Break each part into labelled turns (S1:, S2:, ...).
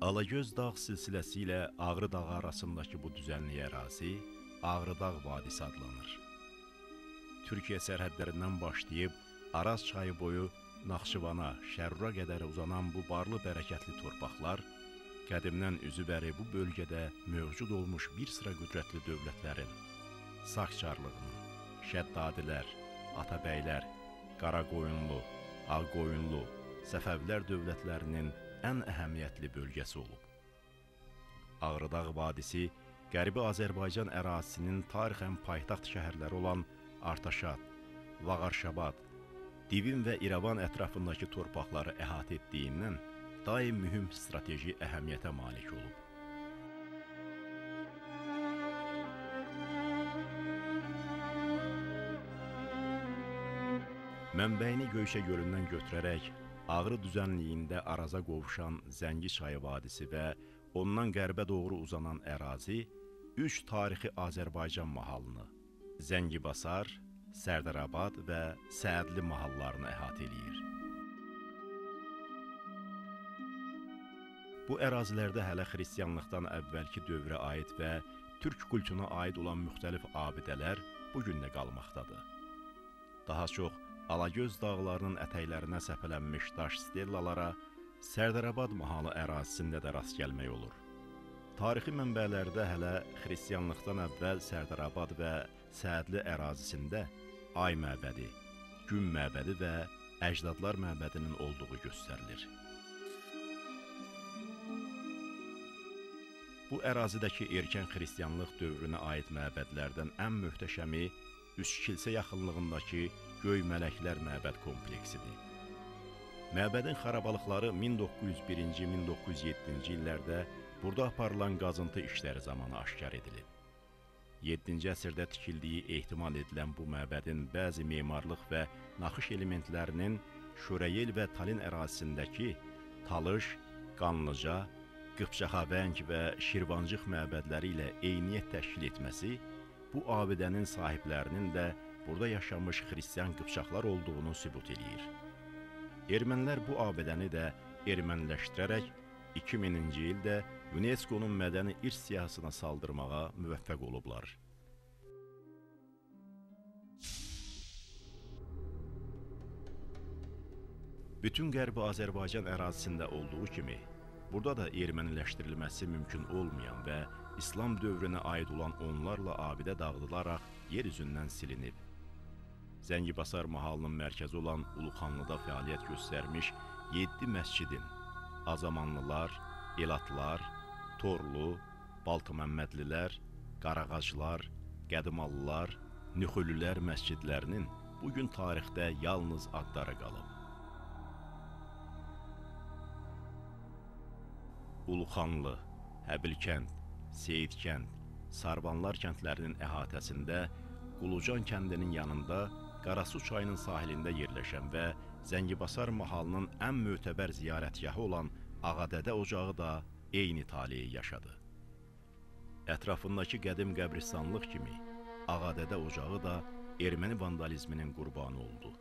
S1: Alagöz dağ silsiləsi ilə Ağrı dağı arasındakı bu düzənlik ərazi Ağrı dağ vadisi adlanır. Türkiyə sərhədlərindən başlayıb Araz çayı boyu Naxçıvana, Şərura qədər uzanan bu barlı bərəkətli torpaqlar qədimdən üzübəri bu bölgədə mövcud olmuş bir sıra qüdrətli dövlətlərin Saqçarlığının, Şəddadilər, Atabəylər, Qaraqoyunlu, Ağqoyunlu, Səfəvilər dövlətlərinin ən əhəmiyyətli bölgəsi olub. Ağrı dağ vadisi Qərbi Azərbaycan ərazisinin tarixən paytaxt şəhərləri olan Artaşat, Vağarşabad, Divin və İrəvan ətrafındakı torpaqları əhatə etdiyindən daim mühüm strateji əhəmiyyətə malik olub. Mənbəyini Göyçə gölündən götürərək Ağrı düzənliyində Araza qovuşan Zəngi çayı vadisi və ondan qərbə doğru uzanan ərazi üç tarixi Azərbaycan mahalını, Zəngibasar, Sərdarabad və Səədli mahallarını əhatə edir. Bu ərazilərdə hələ xristianlıqdan əvvəlki dövrə aid və türk kultuna aid olan müxtəlif abidələr bugün də qalmaqdadır. Daha çox Alagöz dağlarının ətəklərinə səpələnmiş daş stellalara Sərdarabad mahalı ərazisində də rast gəlmək olur. Tarixi mənbələrdə hələ xristianlıqdan əvvəl Sərdarabad və Səədli ərazisində Ay məbədi, Gün məbədi və Əcdadlar məbədinin olduğu göstərilir. Bu ərazidəki erkən xristianlıq dövrünə aid məbədlərdən ən möhtəşəmi Üç kilsə yaxınlığındakı Göy Mələklər məbəd kompleksidir. Məbədin xarabalıqları 1901-1907-ci illərdə burada aparılan qazıntı işləri zamanı aşkar edilib. 7-ci əsrdə tikildiyi ehtimal edilən bu məbədin bəzi memarlıq və naxış elementlərinin Şurayel və Talin ərazisindəki Talış, Qanlıca, Qıpçaxavəng və Şirvancıq məbədləri ilə eyniyyət təşkil etməsi bu abidənin sahiblərinin də burada yaşamış xristian qıpçaqlar olduğunu sübut edir. Ermənilər bu abidəni də erməniləşdirərək 2000-ci ildə UNESCO-nun mədəni irs siyahısına saldırmağa müvəffəq olublar. Bütün Qərbi Azərbaycan ərazisində olduğu kimi, burada da erməniləşdirilməsi mümkün olmayan və İslam dövrünə aid olan onlarla abidə dağıdılaraq yer üzündən silinib. Zəngibasar mahalının mərkəzi olan Uluxanlıda fəaliyyət göstərmiş 7 məscidin Azamanlılar, Elatlar, Torlu, Baltıməmmədlilər, Qarağaclar, Qədimallılar, Nüxülülər məscidlərinin bugün tarixdə yalnız adları qalıb. Uluxanlı, Həbilkənd, Seyidkənd, Sarbanlar kəndlərinin əhatəsində Qulucan kəndinin yanında Qarasu çayının sahilində yerləşən və Zəngibasar mahalının ən mötəbər ziyarətgahı olan Ağadədə ocağı da eyni taleyi yaşadı. Ətrafındakı qədim qəbristanlıq kimi Ağadədə ocağı da erməni vandalizminin qurbanı oldu.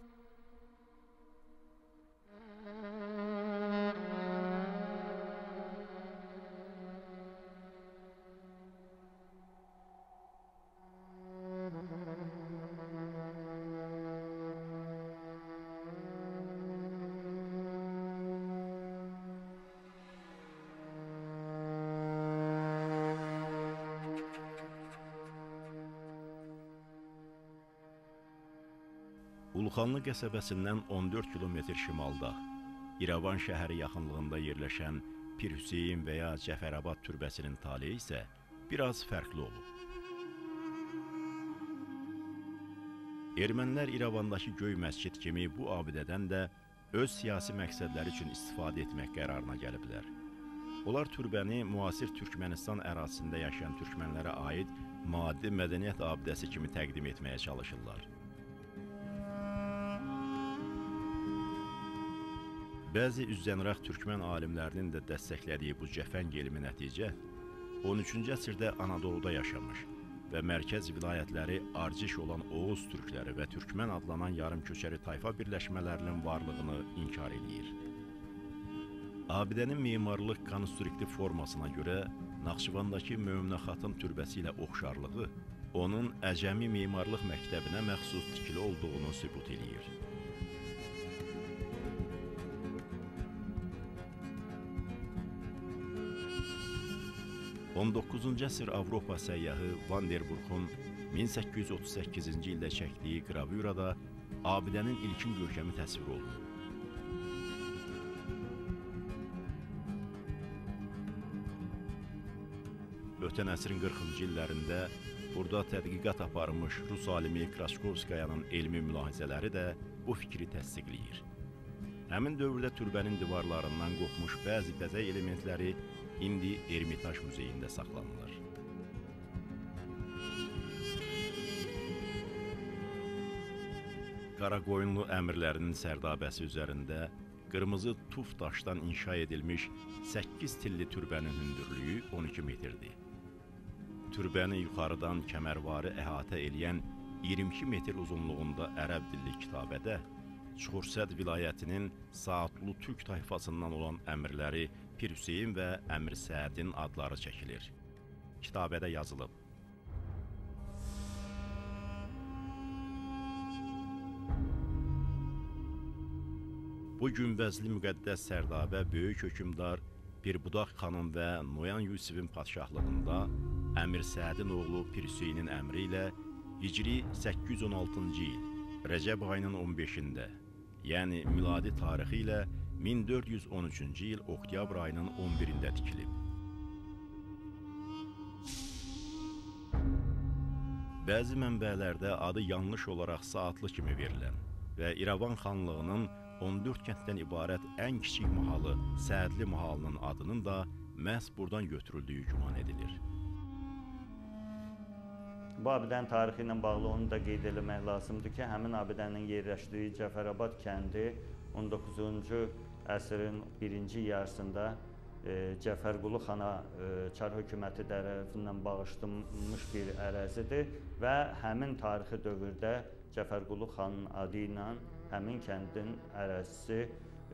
S1: Uluxanlı qəsəbəsindən 14 kilometr şimalda, İrəvan şəhəri yaxınlığında yerləşən Pir Hüseyin və ya Cəfərabad türbəsinin taleyi isə biraz fərqli olub. Ermənilər İrəvandakı Göy məscid kimi bu abidədən də öz siyasi məqsədləri üçün istifadə etmək qərarına gəliblər. Onlar türbəni müasir Türkmənistan ərazisində yaşayan türkmənlərə aid maddi mədəniyyət abidəsi kimi təqdim etməyə çalışırlar. Bəzi üzzənraq türkmən alimlərinin də dəstəklədiyi bu cəfəng elmi nəticə 13-cü əsrdə Anadoluda yaşamış və mərkəz vilayətləri Arciş olan Oğuz türkləri və türkmən adlanan yarımköçəri tayfa birləşmələrinin varlığını inkar edir. Abidənin memarlıq konstruktiv formasına görə Naxçıvandakı Möminə xatın türbəsi ilə oxşarlığı onun Əcəmi memarlıq məktəbinə məxsus tikili olduğunu sübut eləyir. XIX əsr Avropa səyyahı Van der Burxun 1838-ci ildə çəkdiyi qravürada abidənin ilkin görkəmi təsvir olunur. Ötən əsrin 40-cı illərində burada tədqiqat aparmış Rus alimi Kraşkovskayanın elmi mülahizələri də bu fikri təsdiqləyir. Həmin dövrdə türbənin divarlarından qopmuş bəzi bəzək elementləri indi Ermitaj muzeyində saxlanılır. Qaraqoyunlu əmirlərinin sərdabəsi üzərində qırmızı tuf daşdan inşa edilmiş 8 tilli türbənin hündürlüyü 12 metrdir. Türbəni yuxarıdan kəmərvarı əhatə eləyən 22 metr uzunluğunda ərəb dilli kitabədə Çuxursəd vilayətinin Saatlı Türk tayfasından olan əmirləri Pir Hüseyin və Əmir Səədin adları çəkilir. Kitabədə yazılıb: Bu günbəzli müqəddəs sərdabə böyük hökümdar Pirbudaq xanın və Noyan Yusifin padşahlığında Əmir Səədin oğlu Pir Hüseynin əmri ilə Hicri 816-cı il Rəcəb ayının 15-də, yəni miladi tarixi ilə 1413-cü il oktyabr ayının 11-də tikilib. Bəzi mənbələrdə adı yanlış olaraq Saatlı kimi verilən və İrəvan xanlığının 14 kənddən ibarət ən kiçik mahalı Səədli mahalının adının da məhz buradan götürüldüyü güman edilir.
S2: Bu abidənin tarixi ilə bağlı onu da qeyd eləmək lazımdır ki, həmin abidənin yerləşdiyi Cəfərabad kəndi 19-cu əsrin birinci yarısında Cəfərqulu xana Çar hökuməti tərəfindən bağışlanmış bir ərazidir və həmin tarixi dövrdə Cəfərqulu xanın adı ilə həmin kəndin ərazisi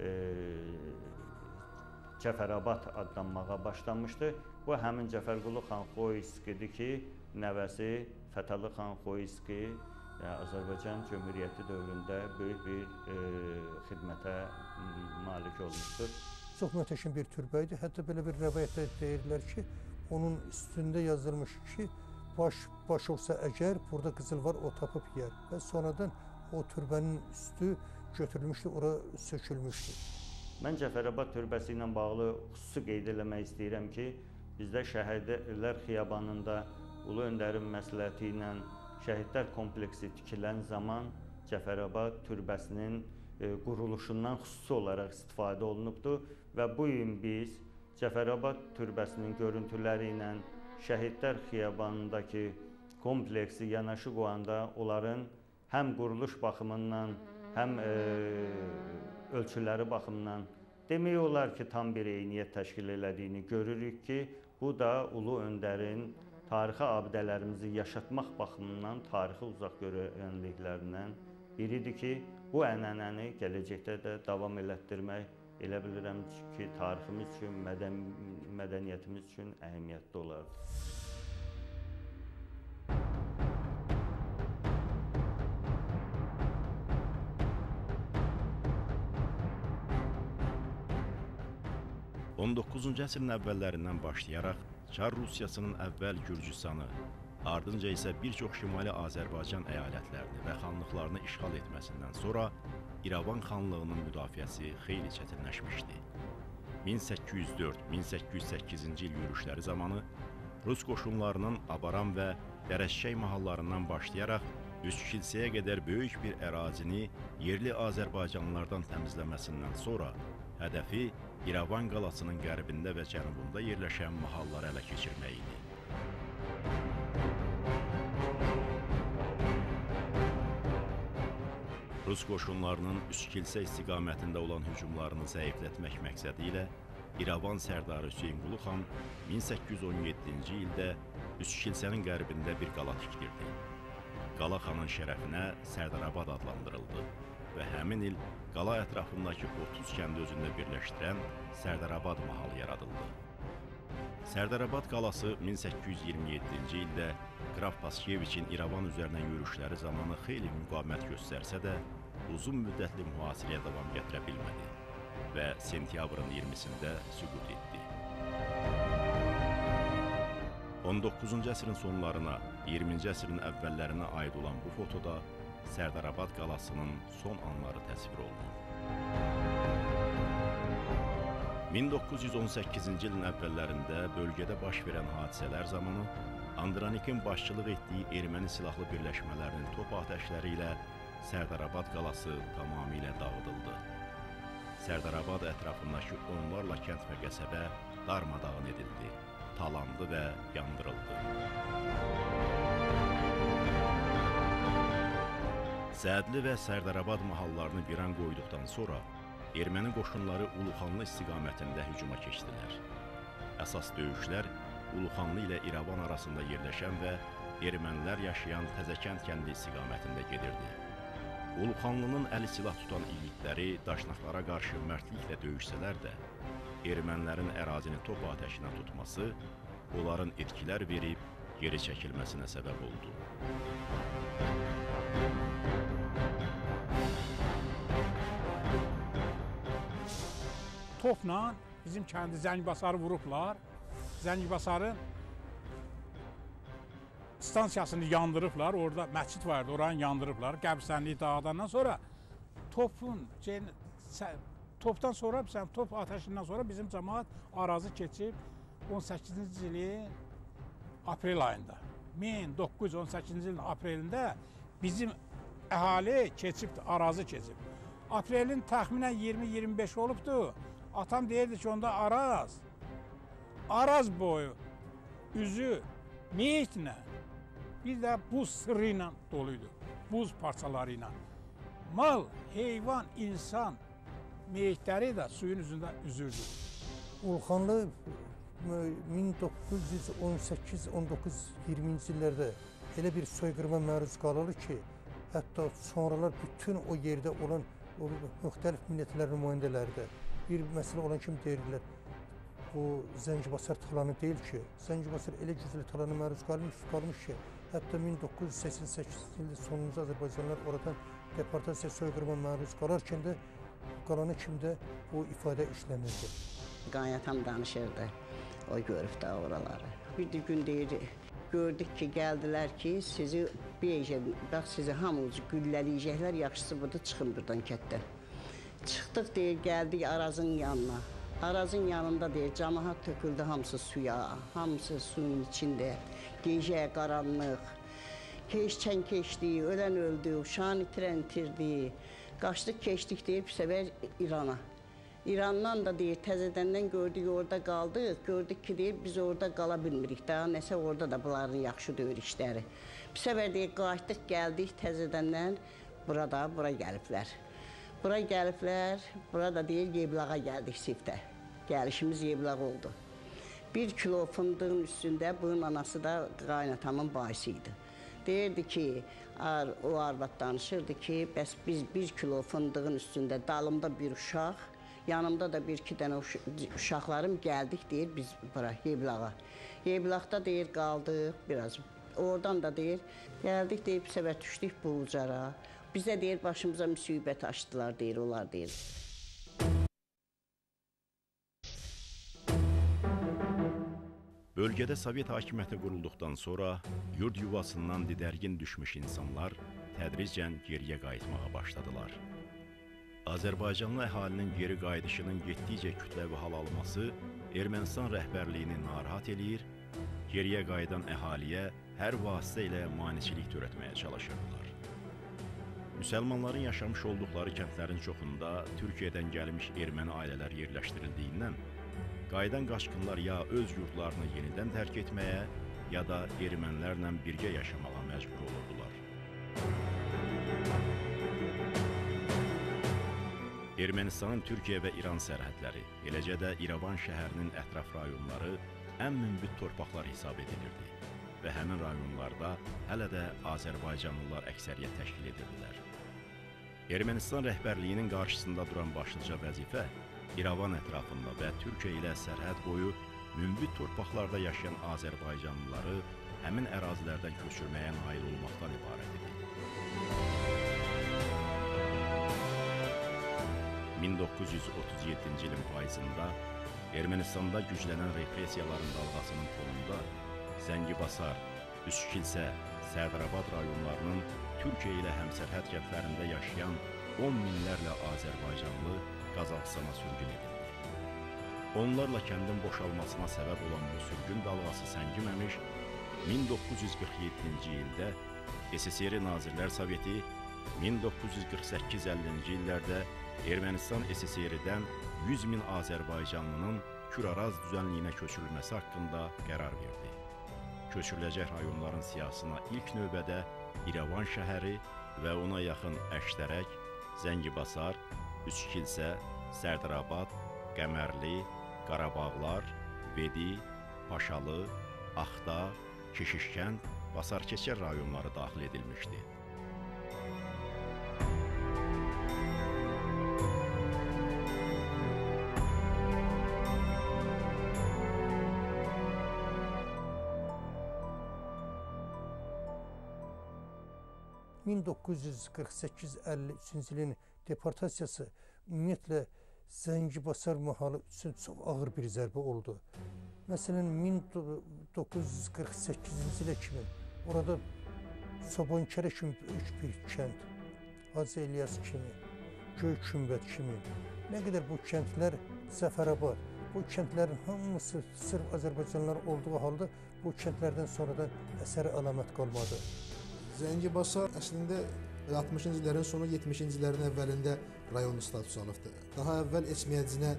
S2: Cəfərabad adlanmağa başlanmışdı. Bu həmin Cəfərqulu xan Xoyskidir ki, nəvəsi Fətəli xan Xoyski Azərbaycan Cümhuriyyəti dövründə böyük bir xidmətə malik olmuşdur.
S3: Çox möhtəşəm bir türbə idi. Hətta belə bir rəvayətdə deyirlər ki, onun üstündə yazılmış ki, baş olsa əgər, burada qızıl var, o tapıb yer. Və sonradan o türbənin üstü götürülmüşdü, ora sökülmüşdü.
S2: Mən Cəfərabad türbəsi ilə bağlı xüsusi qeyd eləmək istəyirəm ki, bizdə Şəhidlər Xiyabanında Ulu Öndərin məsləhəti ilə şəhidlər kompleksi tikilən zaman Cəfərabad türbəsinin quruluşundan xüsusi olaraq istifadə olunubdur və bu gün biz Cəfərabad türbəsinin görüntüləri ilə Şəhidlər Xiyabanındakı kompleksi yanaşı qoyanda onların həm quruluş baxımından, həm ölçüləri baxımından demək olar ki, tam bir eyniyyət təşkil elədiyini görürük ki, bu da Ulu Öndərin tarixi abidələrimizi yaşatmaq baxımından tarixi uzaq görənliklərindən biridir ki, bu ənənəni gələcəkdə də davam elətdirmək elə bilirəm ki, tariximiz üçün, mədəniyyətimiz üçün əhəmiyyətli olardı.
S1: On 19-cu əsrin əvvəllərindən başlayaraq Çar Rusiyasının əvvəl Gürcüstanı, ardınca isə bir çox Şimali Azərbaycan əyalətlərini və xanlıqlarını işğal etməsindən sonra İrəvan xanlığının müdafiəsi xeyli çətinləşmişdi. 1804-1808-ci il yürüşləri zamanı Rus qoşunlarının Abaran və Dərəşşək mahallarından başlayaraq Üskilsəyə qədər böyük bir ərazini yerli Azərbaycanlılardan təmizləməsindən sonra hədəfi İrəvan qalasının qərbində və cənubunda yerləşən mahalları ələ keçirmək idi. Rus qoşunlarının Üskilsə istiqamətində olan hücumlarını zəiflətmək məqsədi ilə İrəvan sərdarı Hüseynqulu xan 1817-ci ildə Üskilsənin qərbində bir qala tikdirdi. Qala xanın şərəfinə Sərdarabad adlandırıldı və həmin il qala ətrafındakı 30 kəndi özündə birləşdirən Sərdarabad mahalı yaradıldı. Sərdarabad qalası 1827-ci ildə Qraf Paskeviçin İrəvan üzərinə yürüşləri zamanı xeyli müqavimət göstərsə də, uzun müddətli mühasirəyə davam gətirə bilmədi və sentyabrın 20-sində süqut etdi. 19-cu əsrin sonlarına, 20-ci əsrin əvvəllərinə aid olan bu fotoda Sərdarabad qalasının son anları təsvir olunur. 1918-ci ilin əvvəllərində bölgədə baş verən hadisələr zamanı Andranikin başçılıq etdiyi erməni silahlı birləşmələrinin top atəşləri ilə Sərdarabad qalası tamamilə dağıdıldı. Sərdarabad ətrafındakı onlarla kənd və qəsəbə darmadağın edildi, talandı və yandırıldı. Sədli və Sərdarabad mahallarını viran qoyduqdan sonra erməni qoşunları Uluxanlı istiqamətində hücuma keçdilər. Əsas döyüşlər Uluxanlı ilə İrəvan arasında yerləşən və ermənilər yaşayan Təzəkənd kəndi istiqamətində gedirdi. Uluxanlının əli silah tutan igidləri daşnaqlara qarşı mərdliklə döyüşsələr də, ermənilərin ərazini top atəşinə tutması onların itkilər verib geri çəkilməsinə səbəb oldu.
S4: Topla bizim kəndi Zəngbasarı vurublar. Zəngbasarın stansiyasını yandırıblar. Orada məscid vardı, oranı yandırıblar. Qəbirstanlığı dağıdandan sonra topdan sonra, top ateşindən sonra bizim cəmaat arazı keçib 18-ci ilin aprel ayında. 1918-ci ilin aprelində bizim əhali keçib, arazı keçib. Aprelin təxminən 20-25 olubdu. Atam deyirdi ki, onda Araz boyu, üzü, meyitlə, bir də buz sırrı ilə doluydu, buz parçaları ilə. Mal, heyvan, insan meyitləri də suyun üzündə üzürdü.
S3: Uluxanlı 1918-19-20-ci illərdə elə bir soyqırıma məruz qalır ki, hətta sonralar bütün o yerdə olan müxtəlif millətlərin nümayəndələri də bir məsələ olan kimi deyirlər, bu Zəngbasar talanı deyil ki, Zəngbasar elə güclü talana məruz qalmış ki, hətta 1988 ildə sonuncu Azərbaycanlılar oradan deportasiya soyqırıma məruz qalarkən də qalanı kimdə o ifadə işlənirdi.
S5: Qaynatan danışırdı, o görüb də oraları. Bir də gün deyir, gördük ki, gəldilər ki, sizi bax, sizi hamınızı güllələyəcəklər, yaxşısı budur, çıxın buradan kətdən. Çıxdıq deyir, gəldik Arazın yanına. Arazın yanında deyir, cəmaət töküldü hamısı suya, hamısı suyun içində, gecə, qaranlıq. Keçən keçdi, ölən öldü, uşağını itirən itirdi. Qaçdıq, keçdik deyir, bir səfər İrana. İrandan da deyir, təzədəndən gördük, orada qaldıq. Gördük ki, deyir, biz orada qala bilmirik. Daha nəsə orada da bunların yaxşı deyir işləri. Bir səfər deyir, qaçdıq, gəldik təzədəndən, bura gəliblər. Bura gəliblər, burada deyir, Yeblağa gəldik Sivdə. Gəlişimiz Yeblağ oldu. 1 kilo fındığın üstündə bunun anası da qaynatamın bacısı idi. Deyirdi ki, o arvad danışırdı ki, bəs biz 1 kilo fındığın üstündə dalımda bir uşaq, yanımda da 1-2 dənə uşaqlarım gəldik, deyir, biz bura Yeblağa. Yeblağda deyir, qaldıq biraz. Oradan da deyir, gəldik, deyir, bir səfər düşdük bu ucara. Bizə deyir, başımıza müsibət açdılar, deyir, onlar deyir.
S1: Bölgədə Sovet hakimiyyəti qurulduqdan sonra yurd yuvasından didərgin düşmüş insanlar tədricən geriyə qayıtmağa başladılar. Azərbaycanlı əhalinin geri qayıdışının getdikcə kütləvi hal alması Ermənistan rəhbərliyini narahat eləyir, geriyə qayıdan əhaliyə hər vasitə ilə maneçilik törətməyə çalışırdılar. Müsəlmanların yaşamış olduqları kəndlərin çoxunda Türkiyədən gəlmiş erməni ailələr yerləşdirildiyindən, qayıdan qaçqınlar ya öz yurdlarını yenidən tərk etməyə, ya da ermənilərlə birgə yaşamağa məcbur olurdular. Ermənistanın Türkiyə və İran sərhədləri, eləcə də İrəvan şəhərinin ətraf rayonları ən münbit torpaqlar hesab edilirdi və həmin rayonlarda hələ də Azərbaycanlılar əksəriyyət təşkil edirdilər. Ermənistan rəhbərliyinin qarşısında duran başlıca vəzifə İrəvan ətrafında və Türkiyə ilə sərhəd boyu münbit torpaqlarda yaşayan Azərbaycanlıları həmin ərazilərdən köçürməyə nail olmaqdan ibarət idi. 1937-ci ilin payızında Ermənistanda güclənən repressiyaların dalğasının fonunda Zəngibasar, Üskilsə, Sərdarabad rayonlarının Türkiyə ilə həmsərhəd kəndlərində yaşayan 10 minlərlə Azərbaycanlı Qazaxıstana sürgün edildi. Onlarla kəndin boşalmasına səbəb olan bu sürgün dalğası səngiməmiş, 1947-ci ildə SSR Nazirlər Soveti 1948-50-ci illərdə Ermənistan SSR-dən 100 min Azərbaycanlının Kür-Araz düzənliyinə köçürülməsi haqqında qərar verdi. Köçürüləcək rayonların siyahısına ilk növbədə İrəvan şəhəri və ona yaxın Əştərək, Zəngibasar, Üskilsə, Sərdarabad, Qəmərli, Qarabağlar, Vedi, Paşalı, Axta, Keşişkənd, Basarkeçər rayonları daxil edilmişdi.
S3: ...1948-53-cü ilin deportasiyası ümumiyyətlə Zəngibasar mahalı üçün çox ağır bir zərbə oldu. Məsələn, 1948-ci ilə kimi orada Sobankərə kimi böyük bir kənd, Hacı İlyas kimi, Göykümbət kimi, nə qədər bu kəndlər, Zəfərabad, bu kəndlərin hamısı sırf Azərbaycanlılar olduğu halda bu kəndlərdən sonradan əsəri əlamət qalmadı.
S6: Zəngibasar əslində 60-cı illərin sonu, 70-ci illərin əvvəlində rayon statusu alıbdır. Daha əvvəl Eçmiəddinə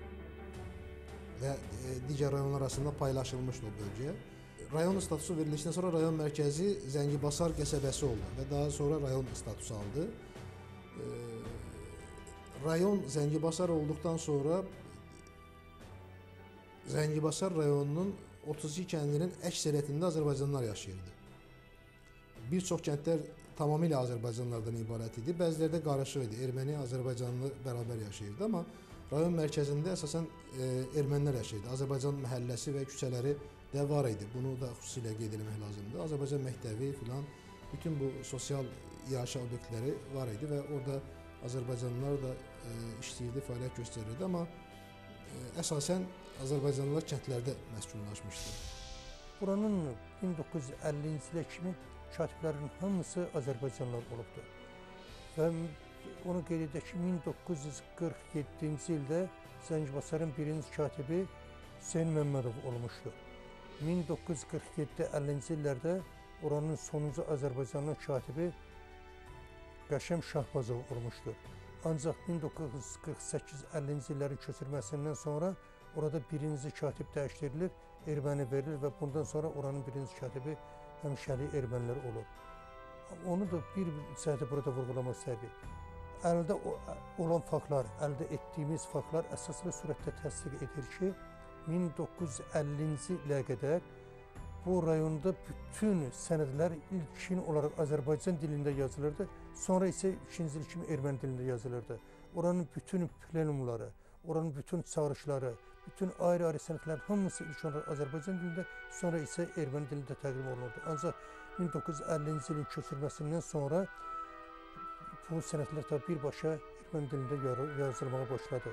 S6: və digər rayonlar arasında paylaşılmışdı o bölgə. Rayon statusu verildikdən sonra rayon mərkəzi Zəngibasar qəsəbəsi oldu və daha sonra rayon statusu aldı. Rayon Zəngibasar olduqdan sonra Zəngibasar rayonunun 32 kəndinin əksəriyyətində Azərbaycanlılar yaşayırdı. Bir çox kəndlər tamamilə Azərbaycanlılardan ibarət idi. Bəziləri də qarışıq idi. Erməni, Azərbaycanlı bərabər yaşayırdı. Amma rayon mərkəzində əsasən ermənilər yaşayırdı. Azərbaycan məhəlləsi və küçələri də var idi. Bunu da xüsusilə qeyd etmək lazımdır. Azərbaycan məktəbi filan, bütün bu sosial yaşa obyektləri var idi və orada Azərbaycanlılar da işləyirdi, fəaliyyət göstərirdi. Amma əsasən Azərbaycanlılar kəndlərdə məskunlaşmışdı.
S3: Buranın 1950-ci ilə kimi katiblərin hamısı Azərbaycanlılar olubdur. Və onu qeyd edək ki, 1947-ci ildə Zəngibasarın birinci katibi Hüseyn Məmmədov olmuşdur. 1947-50-ci illərdə oranın sonuncu Azərbaycanlı katibi Qəşəm Şahbazov olmuşdur. Ancaq 1948-50-ci illərin köçürməsindən sonra orada birinci katib dəyişdirilir, erməni verilir və bundan sonra oranın birinci katibi həmişəlik ermənilər olur. Onu da bir cəhətə burada vurğulamaq istərdik. Əldə olan faktlar, əldə etdiyimiz faktlar əsaslı surətdə təsdiq edir ki, 1950-ci ilə qədər bu rayonda bütün sənədlər ilkin olaraq Azərbaycan dilində yazılırdı, sonra isə ikinci il kimi erməni dilində yazılırdı. Oranın bütün plenumları, oranın bütün çağırışları, bütün ayrı-ayrı sənədlər hamısı ilk olaraq Azərbaycan dilində, sonra isə erməni dilində təqdim olunurdu. Ancaq 1950-ci ilin köçürməsindən sonra bu sənədlər tabi birbaşa erməni dilində yazılmağa başladı.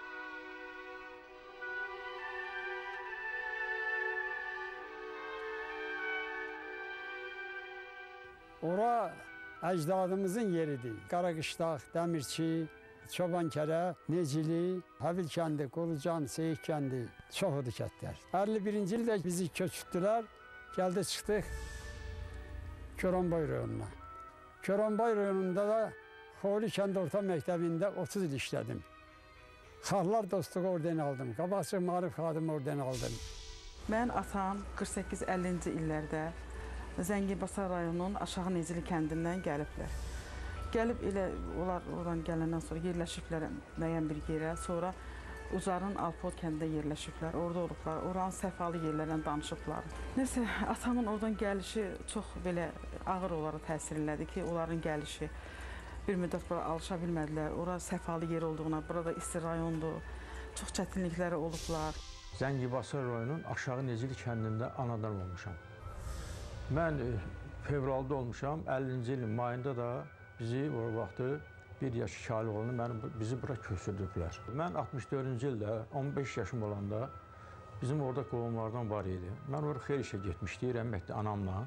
S7: Ora əcdadımızın yeridir. Qaraqışlaq, Dəmirçi, Çobankərə, Necili, Həbil kəndi, Qulucan, Seyik kəndi, çoxudur kəndlər. 51-ci ildə bizi köçürdülər, gəldi çıxdıq Körombay rayonuna. Körombay rayonunda da Xoli kənd orta məktəbində 30 il işlədim. Xalqlar dostluğu ordeni aldım, qabaqçı maarif xadimi ordeni aldım.
S8: Mən atam 48-50-ci illərdə Zəngibasar rayonunun Aşağı Necili kəndindən gəliblər. Gəlib elə onlar oradan gələndən sonra yerləşiblər müəyyən bir yerə, sonra Ucarın Alpod kəndində yerləşiblər, orada olublar, oranın səfalı yerlərdən danışıblar. Nəsə, atamın oradan gəlişi çox belə ağır olaraq təsir elədi ki, onların gəlişi. bir müddət bura alışa bilmədilər. Ora səfalı yer olduğuna, burada isti rayondur, çox çətinlikləri olublar.
S9: Zəngibasar rayonunun Aşağı Necili kəndində anadan olmuşam. Mən fevralda olmuşam, 50-ci ilin mayında da bizi o vaxtı 1 yaş 2 aylıq olanı bizi bura köçürdüblər. Mən 64-cü ildə 15 yaşım olanda bizim orada qohumlardan var idi. Mən orada xeyli işə getmişdik, rəhmətli anamla.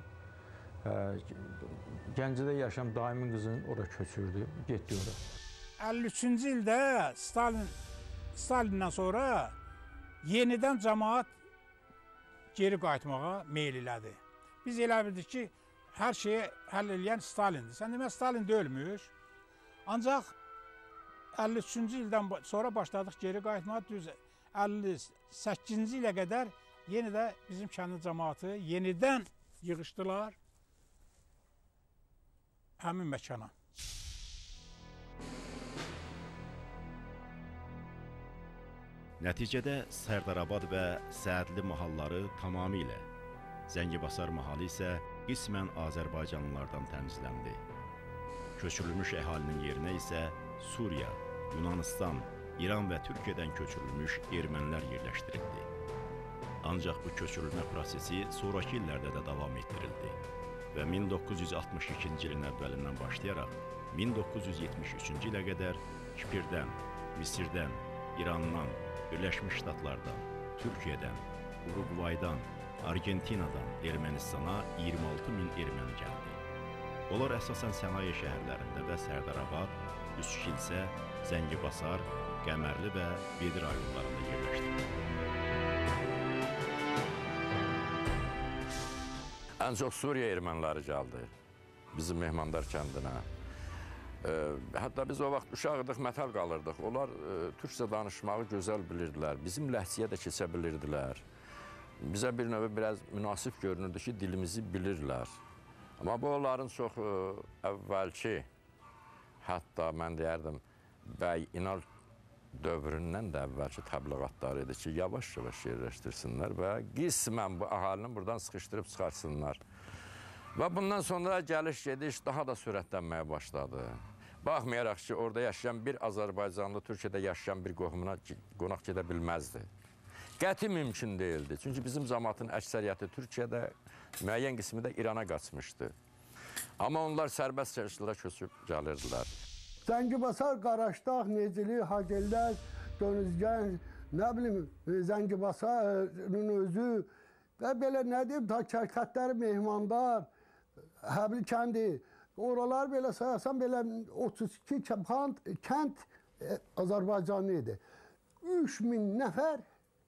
S9: Gəncədə yaşayan daimin qızını ora köçürdü, getdi ora.
S4: 53-cü ildə Stalindən sonra yenidən cəmaət geri qayıtmağa meyl elədi. Biz elə bildik ki, hər şeyi həll eləyən Stalindir. Sən demə, Stalin deyilmiş. Ancaq 53-cü ildən sonra başladıq geri qayıtmağa, düz 58-ci ilə qədər yenə də bizim kəndin cəmaatı yenidən yığışdılar həmin məkana.
S1: Nəticədə Sərdarabad və Sədli mahalları tamamilə, Zəngibasar mahalı isə qismən Azərbaycanlılardan təmizləndi. Köçürülmüş əhalinin yerinə isə Suriya, Yunanistan, İran və Türkiyədən köçürülmüş ermənilər yerləşdirildi. Ancaq bu köçürülmə prosesi sonraki illərdə də davam etdirildi və 1962-ci ilin əvvəlindən başlayaraq 1973-cü ilə qədər Kipirdən, Misirdən, İrandan, Birləşmiş Ştatlardan, Türkiyədən, Uruqvaydan, Argentinadan Ermənistana 26 min erməni gəldi. Onlar əsasən sənaye şəhərlərində və Sərdarabad, Üskilsə, Zəngibasar, Qəmərli və Bedi rayonlarında yerləşdirildi.
S10: Ən çox Suriya erməniləri gəldi bizim Mehmandar kəndinə. Hətta biz o vaxt uşaqdıq, mətəl qalırdıq. Onlar türkcə danışmağı gözəl bilirdilər, bizim ləhciyə də keçə bilirdilər. Bizə bir növü biraz münasib görünürdü ki, dilimizi bilirlər. Amma bu onların çox əvvəlki, hətta mən deyərdim, Bəy İnal dövründən də əvvəlki təbliğatları idi ki, yavaş-yavaş yerləşdirsinlər və qismən bu əhalinin buradan sıxışdırıb çıxarsınlar. Və bundan sonra gəliş-gediş daha da sürətlənməyə başladı. Baxmayaraq ki, orada yaşayan bir Azərbaycanlı Türkiyədə yaşayan bir qohumuna qonaq gedə bilməzdi. Qəti mümkün deyildi. Çünki bizim cəmaatın əksəriyyəti Türkiyədə, müəyyən qismi də İrana qaçmışdı. Amma onlar sərbəst şəkildə köçüb gəlirdilər.
S7: Zəngibasar, Qaraşdağ, Necili, Hagellər, Dönüzgən, nə bilim, Zəngibasarın özü və belə nə deyim, ta Kərkətləri, Mehmandar, Həbil kəndi, oralar belə sayasan, belə 32 kənd Azərbaycanlı idi. 3000 nəfər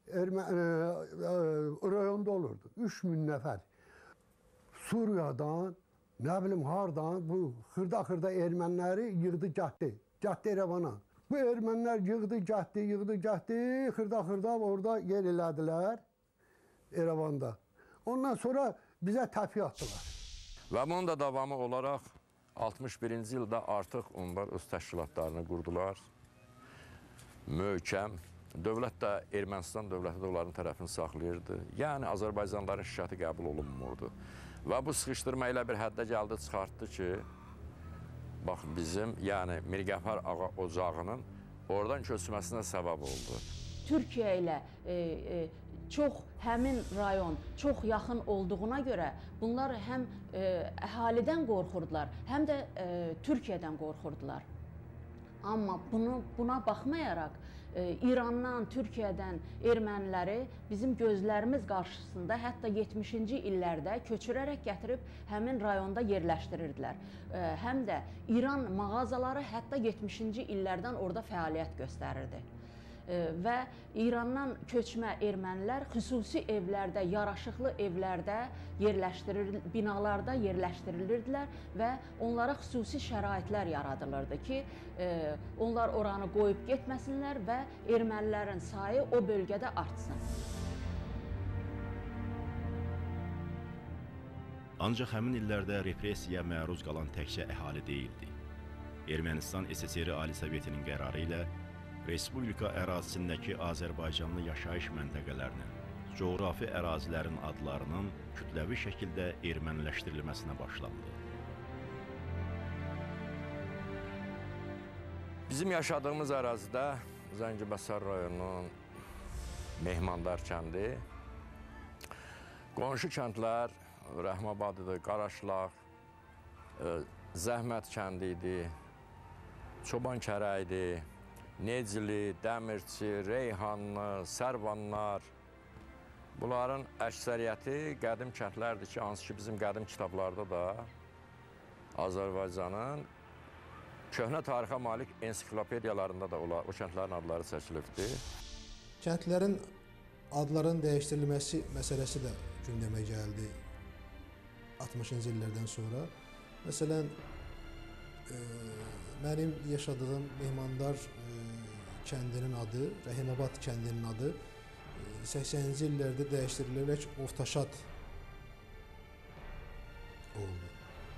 S7: rayonda olurdu, 3000 nəfər. Suriyadan, nə bilim, hardan, bu xırda-xırda erməniləri yığdı, gətdi Erevana. Bu ermənilər yığdı, gətdi, xırda-xırda orada yer elədilər Erevanda. Ondan sonra bizə təfi atdılar.
S10: Və bunun da davamı olaraq 61-ci ildə artıq onlar öz təşkilatlarını qurdular. Möhkəm. Dövlət də, Ermənistan dövləti də onların tərəfini saxlayırdı. Yəni, Azərbaycanlıların şikayəti qəbul olunmurdu. Və bu sıxışdırma ilə bir həddə gəldi, çıxartdı ki, bax, bizim, yəni, Mirgəfər ağa ocağının oradan köçməsinə səbəb oldu.
S11: Türkiyə ilə çox həmin rayon çox yaxın olduğuna görə bunlar həm əhalidən qorxurdular, həm də Türkiyədən qorxurdular. Amma buna baxmayaraq İrandan, Türkiyədən erməniləri bizim gözlərimiz qarşısında hətta 70-ci illərdə köçürərək gətirib həmin rayonda yerləşdirirdilər. Həm də İran mağazaları hətta 70-ci illərdən orada fəaliyyət göstərirdi. Və İrandan köçmə ermənilər xüsusi evlərdə, yaraşıqlı evlərdə binalarda yerləşdirilirdilər və onlara xüsusi şəraitlər yaradılırdı ki, onlar oranı qoyub getməsinlər və ermənilərin sayı o bölgədə artsın.
S1: Ancaq həmin illərdə repressiyaya məruz qalan təkcə əhali deyildi. Ermənistan SSR Ali Sovetinin qərarı ilə Respublika ərazisindəki Azərbaycanlı yaşayış məntəqələrinin, coğrafi ərazilərin adlarının kütləvi şəkildə erməniləşdirilməsinə başlandı.
S10: Bizim yaşadığımız ərazidə Zəngibasar rayonunun Mehmandar kəndi, qonşu kəndlər Rəhmabad idi, Qaraşlaq, Zəhmət kəndi idi, Çobankərə idi, Necili, Dəmirçi, Reyhanlı, Sərvanlar. Bunların əksəriyyəti qədim kəndlərdir ki, hansı ki bizim qədim kitablarda da Azərbaycanın köhnə tarixə malik ensiklopediyalarında da o kəndlərin adları çəkilibdir.
S6: Kəndlərin adların dəyişdirilməsi məsələsi də gündəmə gəldi 60-cı illərdən sonra. Məsələn, mənim yaşadığım Mehmandar kəndinin adı, Rəhimabad kəndinin adı 80-ci illərdə dəyişdirilərək Ovtaşad oldu.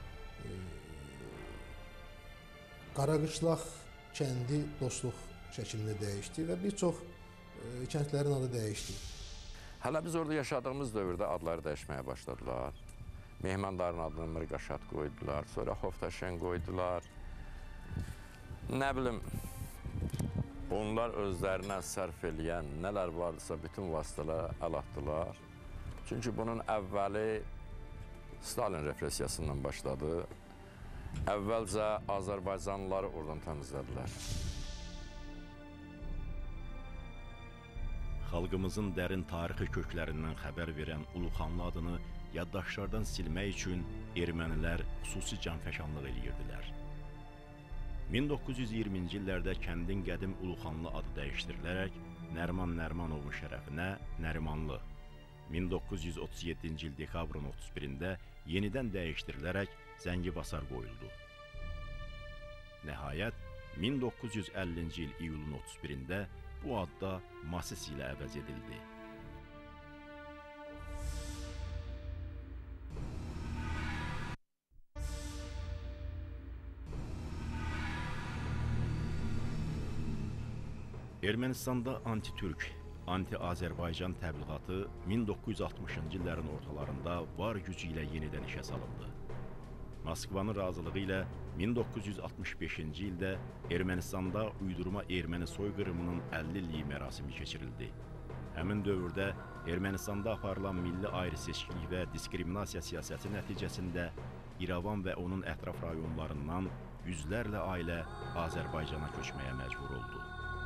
S6: Qaraqışlaq kəndi Dostluq şəklində dəyişdi və bir çox kəndlərin adı dəyişdi.
S10: Hələ biz orada yaşadığımız dövrdə adları dəyişməyə başladılar. Mehmandarın adını Mırqaşad qoydular, sonra Xoftaşen qoydular. Nə bilim, onlar özlərinə sərf eləyən nələr vardısa bütün vasitələrə əl atdılar. Çünki bunun əvvəli Stalin repressiyasından başladı. Əvvəlcə Azərbaycanlıları oradan təmizlədilər.
S1: Xalqımızın dərin tarixi köklərindən xəbər verən Uluxanlı adını yaddaşlardan silmək üçün ermənilər xüsusi canfəşanlıq edirdilər. 1920-ci illərdə kəndin qədim Uluxanlı adı dəyişdirilərək Nərman Nərmanovun şərəfinə Nərimanlı, 1937-ci il dekabrın 31-də yenidən dəyişdirilərək Zəngibasar qoyuldu. Nəhayət, 1950-ci il iyulun 31-də bu adda Masis ilə əvəz edildi. Ermənistanda anti-Türk, anti-Azərbaycan təbliğatı 1960-cı illərin ortalarında var gücü ilə yenidən işə salındı. Moskvanın razılığı ilə 1965-ci ildə Ermənistanda uydurma erməni soyqırımının 50 illik mərasimi keçirildi. Həmin dövrdə Ermənistanda aparılan milli ayrı-seçkilik və diskriminasiya siyasəti nəticəsində İrəvan və onun ətraf rayonlarından yüzlərlə ailə Azərbaycana köçməyə məcbur oldu.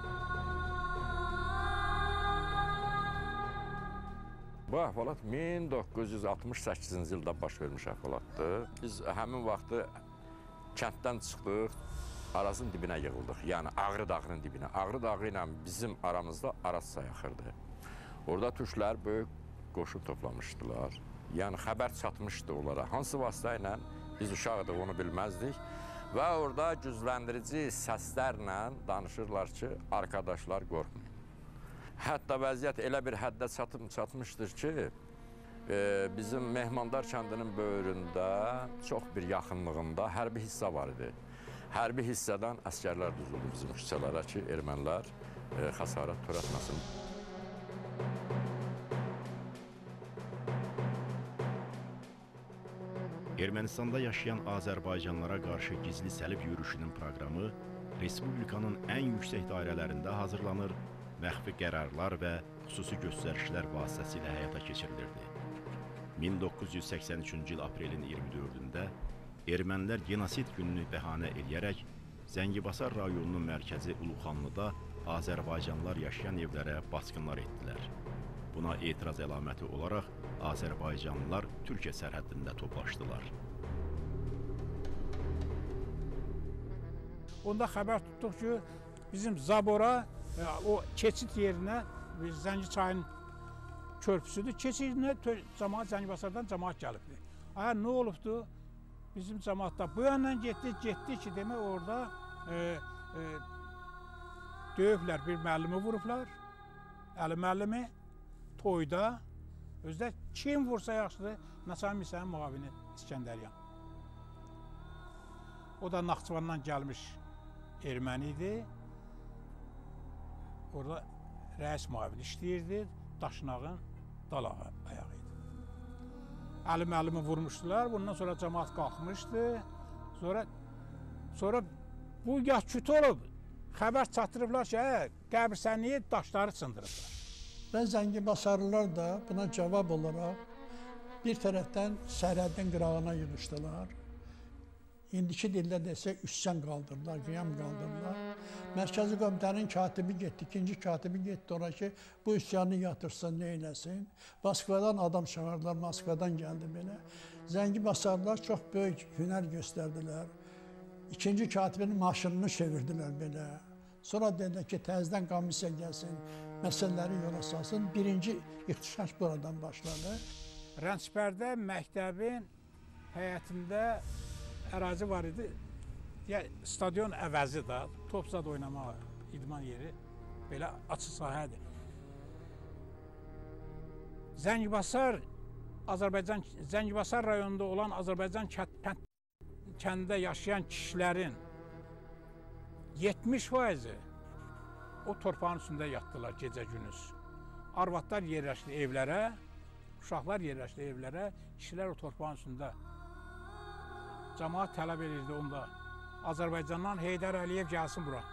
S10: Bu əhvalat 1968-ci ildə baş vermiş əhvalatdır. Biz həmin vaxtı kənddən çıxdıq, Arazın dibinə yığıldıq. Yəni Ağrı dağının dibinə. Ağrı dağı ilə bizim aramızda Araz çayı axırdı. Orada türklər böyük qoşun toplamışdılar. Yəni xəbər çatmışdı onlara. Hansı vasitə ilə biz uşaqdıq, onu bilməzdik. Və orada gücləndirici səslərlə danışırlar ki, arkadaşlar qorxmayın. Hətta vəziyyət elə bir həddə çatmışdır ki, bizim Mehmandar kəndinin böyründə çox bir yaxınlığında hərbi hissə var idi. Hərbi hissədən əskərlər düzüldü bizim küçələrə ki, ermənilər xəsarət törətməsin.
S1: Ermənistanda yaşayan Azərbaycanlılara qarşı gizli səlib yürüyüşünün proqramı Respublikanın ən yüksək dairələrində hazırlanır, məxfi qərarlar və xüsusi göstərişlər vasitəsilə həyata keçirilirdi. 1983-cü il aprelin 24-də ermənilər genosid gününü bəhanə edərək Zəngibasar rayonunun mərkəzi Uluxanlıda Azərbaycanlılar yaşayan evlərə basqınlar etdilər. Buna etiraz əlaməti olaraq Azərbaycanlılar Türkiyə sərhəddində toplaşdılar.
S4: Onda xəbər tutduq ki, bizim Zabora, o keçid yerinə, Zəngi çayının körpüsüdür, keçid yerinə Zəngibasardan cəmaat gəlibdir. Nə olubdur? Bizim cəmaatda bu yandan getdi ki, demək orada döyüblər, bir müəllimi vurublar, Əli müəllimi toyda, özdə kim vursa yaxşıdır, Nəsami Misənin müavini İskəndəryan. O da Naxçıvandan gəlmiş erməni idi. Orada rəis müavini işləyirdi, Daşnağın dal ayağı idi. Əli müəllimi vurmuşdular, bundan sonra cəmaat qalxmışdı. Sonra bu gah küt olub, xəbər çatdırıblar ki, qəbirstanliyə daşları sındırıblar.
S12: Və Zəngibasarlılar da buna cavab olaraq bir tərəfdən sərhədin qırağına yığışdılar. İndiki dildə desək üsyan qaldırdılar, qiyam qaldırdılar. Mərkəzi Komitənin katibi getdi, ikinci katibi getdi ora ki, bu üsyanı yatırsın, neyləsin. Moskvadan adam çağırdılar, Moskvadan gəldi belə. Zəngibasarlılar çox böyük hünər göstərdilər. İkinci katibinin maşınını çevirdilər belə. Sonra dedilər ki, təzədən komissiya gəlsin, məsələləri yola salsın. Birinci ixtişaş buradan başladı.
S4: Rənsbərdə məktəbin həyətində ərazi var idi. Stadion əvəzi də, top zad oynamağa, idman yeri, belə açıq sahədir. Zəngibasar rayonunda olan Azərbaycan kəndində yaşayan kişilərin 70%-i o torpağın üstündə yatdılar gecə-gündüz. Arvadlar yerləşdi evlərə, uşaqlar yerləşdi evlərə, kişilər o torpağın üstündə. Cəmaət tələb edirdi onda. Azərbaycandan Heydər Əliyev gəlsin bura.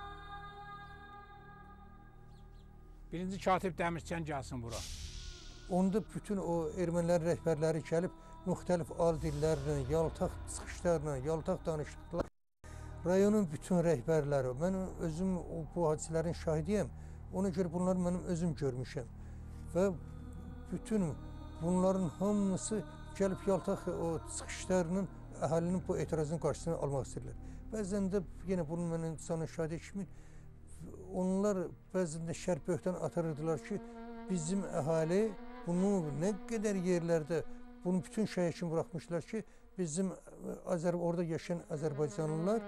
S4: Birinci katib Dəmirçən gəlsin bura.
S3: Onda bütün o ermənilərin rəhbərləri gəlib müxtəlif al dillərlə, yaltaq çıxışlarla, yaltaq danışdılar. Rayonun bütün rəhbərləri, mən özüm bu hadisələrin şahidiyəm. Ona görə bunları mənim özüm görmüşəm. Və bütün bunların hamısı gəlib yaltaq o çıxışlarının əhalinin bu etirazın qarşısını almaq istəyirlər. Bəzən də yenə bunun mən insanın şahidi kimi onlar bəzən də şər böhtan atarırdılar ki, bizim əhali bunu nə qədər yerlərdə bunu bütün şəhər kimi buraxmışlar ki, bizim orada yaşayan Azərbaycanlılar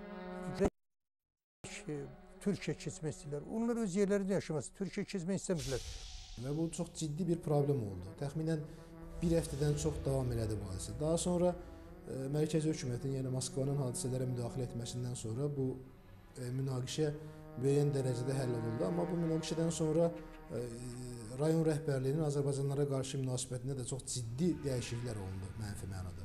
S3: Türkiyə keçmək istəyirlər. Onlar öz yerlərində yaşaması, Türkiyə keçmək istəmirlər.
S6: Və bu çox ciddi bir problem oldu. Təxminən bir həftədən çox davam elədi bu hadisə. Daha sonra Mərkəzi hökumətin, yəni Moskvanın hadisələrə müdaxilə etməsindən sonra bu münaqişə müəyyən dərəcədə həll olundu. Amma bu münaqişədən sonra rayon rəhbərliyinin Azərbaycanlılara qarşı münasibətində də çox ciddi dəyişikliklər olundu, mənfi mənada.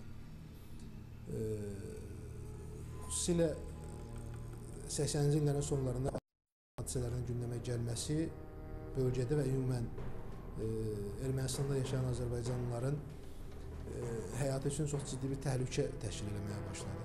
S6: Xüsusilə 80-ci illərin sonlarında hadisələrin gündəmə gəlməsi bölgədə və ümumən Ermənistanda yaşayan Azərbaycanlıların həyatı üçün çox ciddi bir təhlükə təşkil etməyə başladı.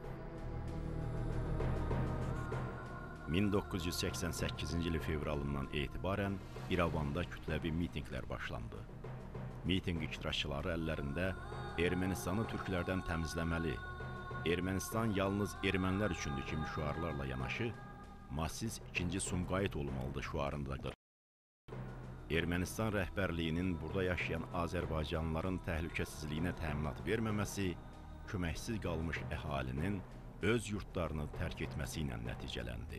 S1: 1988-ci il fevralından etibarən İrəvanda kütləvi mitinqlər başlandı. Mitinq iştirakçıları əllərində Ermənistanı türklərdən təmizləməli, Ermənistan yalnız ermənilər üçündür kimi şüarlarla yanaşı, Massiz 2-ci Sumqayıt olmalıdır şüarındadır. Ermənistan rəhbərliyinin burada yaşayan Azərbaycanlıların təhlükəsizliyinə təminat verməməsi, köməksiz qalmış əhalinin öz yurtlarını tərk etməsi ilə nəticələndi.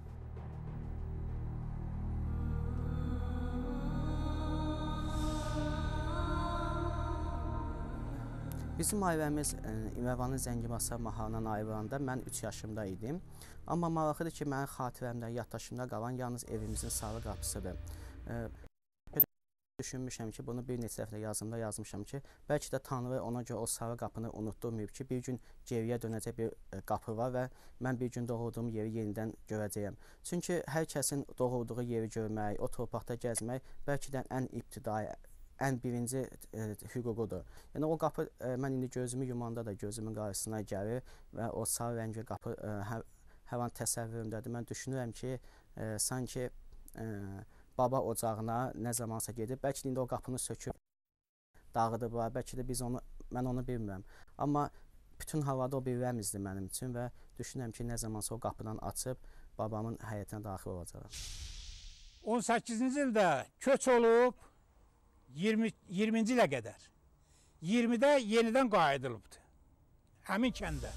S13: Bizim ailəmiz İrəvanın Zəngibasar mahalının ayıranda mən 3 yaşımda idim. Amma maraqlıdır ki, mənim xatirəmdə, yaddaşımda qalan yalnız evimizin sarı qapısıdır. Düşünmüşəm ki, bunu bir neçə dəfə yazımda yazmışam ki, bəlkə də Tanrı ona görə o sarı qapını unutdurmayıb ki, bir gün geriyə dönəcək bir qapı var və mən bir gün doğulduğum yeri yenidən görəcəyəm. Çünki hər kəsin doğulduğu yeri görmək, o torpaqda gəzmək bəlkə də ən ibtidai, ən birinci hüququdur. Yəni o qapı mən indi gözümü yumanda da gözümün qarşısına gəlir və o sarı rəngli qapı hər an təsəvvürümdədir. Mən düşünürəm ki, sanki baba ocağına nə zamansa gedib, bəlkə də indi o qapını söküb dağıdıblar, bəlkə də mən onu bilmirəm. Amma bütün havada o bir rəmizdir mənim üçün və düşünürəm ki, nə zamansa o qapıdan açıb babamın həyətinə daxil olacaqam.
S4: 18-ci ildə köç olub 20-ci ilə qədər. 20-də yenidən qayıdılıbdır həmin kəndə.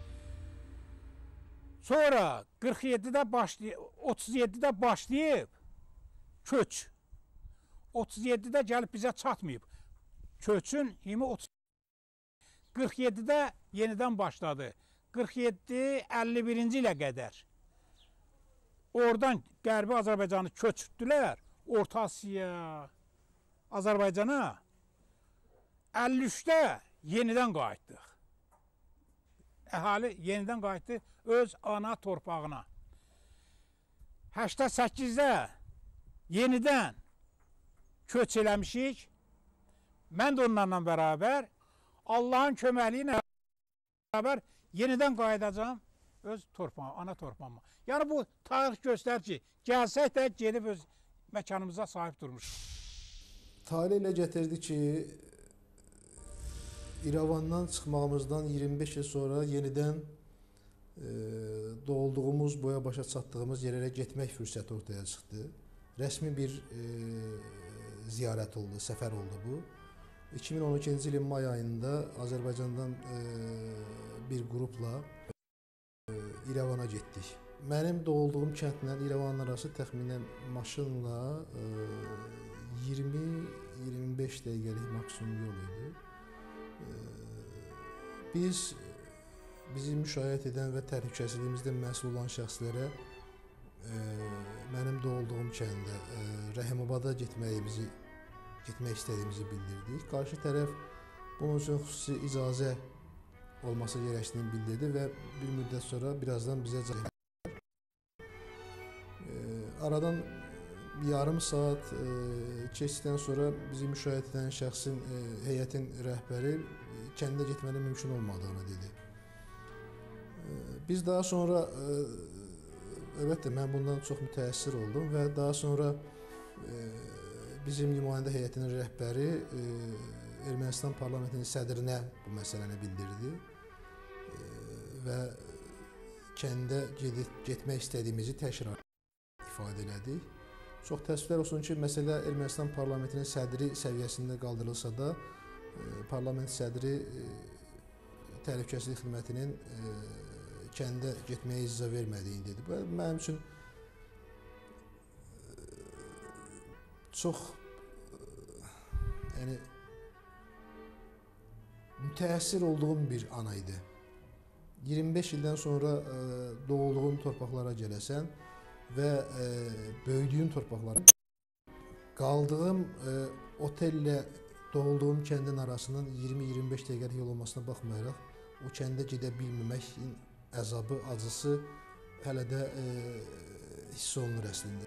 S4: Sonra 37-də başlayıb köç. 37-də gəlib bizə çatmayıb. Köçün 47-də yenidən başladı. 47-51-ci ilə qədər. Oradan Qərbi Azərbaycanı köçürdülər. Orta Asiya, Azərbaycana. 53-də yenidən qayıtdıq. Əhali yenidən qayıtdı öz ana torpağına. 88-də yenidən köç eləmişik. Mən də onlarla bərabər, Allahın köməkliyi ilə bərabər yenidən qayıdacağım öz torpağıma, ana torpağıma. Yəni bu tarix göstərir ki, gəlsək də gedib öz məkanımıza sahib durmuş.
S6: Talih elə gətirdi ki, İrəvandan çıxmağımızdan 25 il sonra yenidən doğulduğumuz, boya başa çatdığımız yerlərə getmək fürsəti ortaya çıxdı. Rəsmi bir ziyarət oldu, səfər oldu bu. 2012-ci ilin may ayında Azərbaycandan bir qrupla İrəvana getdik. Mənim doğulduğum kəndlə İrəvanın arası təxminən maşınla 20-25 dəqiqəlik maksimum yol idi. Biz bizi müşayiət edən və təhlükəsizliyimizdən məsul olan şəxslərə mənim doğulduğum kəndə Rəhimabada getmək istədiyimizi bildirdik. Qarşı tərəf bunun üçün xüsusi icazə olması gərəkdiyini bildirdi və bir müddət sonra birazdan bizə cavab verdi. Aradan yarım saat keçdikdən sonra bizi müşahidə edən şəxsin, heyətin rəhbəri kəndə getmənin mümkün olmadığını dedi. Biz daha sonra, əlbəttə mən bundan çox mütəəssir oldum və daha sonra bizim nümayəndə heyətinin rəhbəri Ermənistan parlamentinin sədrinə bu məsələni bildirdi və kəndə getmək istədiyimizi təkrar ifadə elədik. Çox təəssüflər olsun ki, məsələ Ermənistan parlamentinin sədri səviyyəsində qaldırılsa da, parlament sədri təhlükəsizlik xidmətinin kəndə getməyə icazə vermədiyini dedi. Bu, mənim üçün çox mütəəssir olduğum bir ana idi. 25 ildən sonra doğulduğun torpaqlara gələsən və böyüdüyün torpaqlara qaldığım otellə doğulduğum kəndin arasının 20-25 dəqiqəlik yol olmasına baxmayaraq o kəndə gedə bilməməyin əzabı, acısı hələ də hiss olunur əslində.